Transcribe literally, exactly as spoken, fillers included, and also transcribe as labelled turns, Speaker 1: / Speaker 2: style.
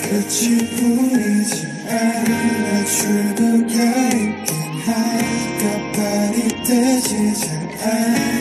Speaker 1: 끝이 보이지 않아 출구가 있긴 할까 발이 되지 잘 알아